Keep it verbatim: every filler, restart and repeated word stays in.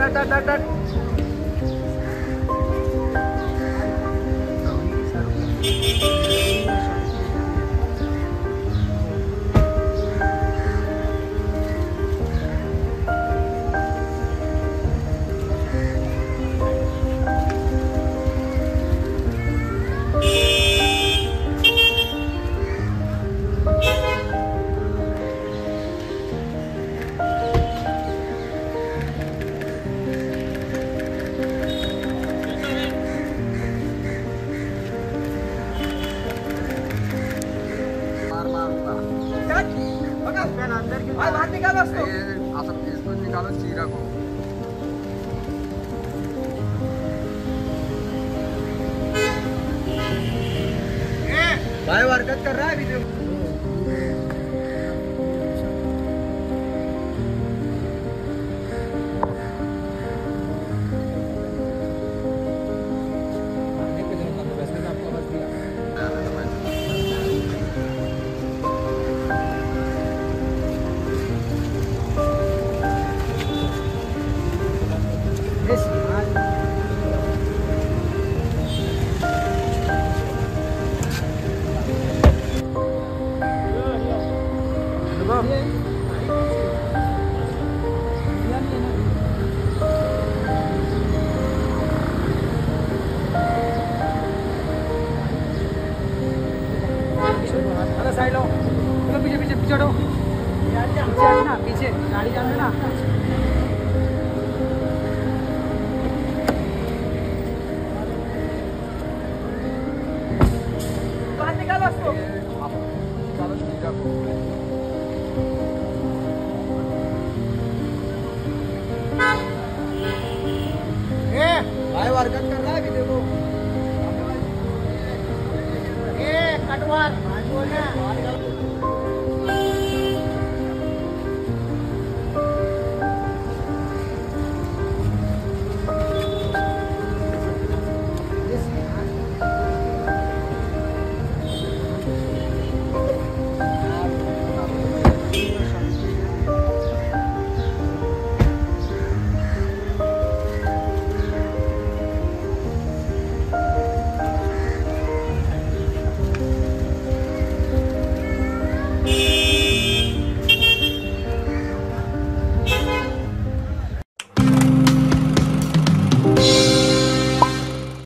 हट हट हट हट। बाहर निकालो उसको। इसको निकालो चीरा को। भाई हरकत कर रहा है वीडियो। साइड लो, चलो पीछे पीछे पीछे हटो, पीछे हटना, पीछे गाड़ी जाने ना। बाहर निकालो उसको। निकालो चीरा को। भाई हरकत कर रहा है वीडियो को। ए कटवार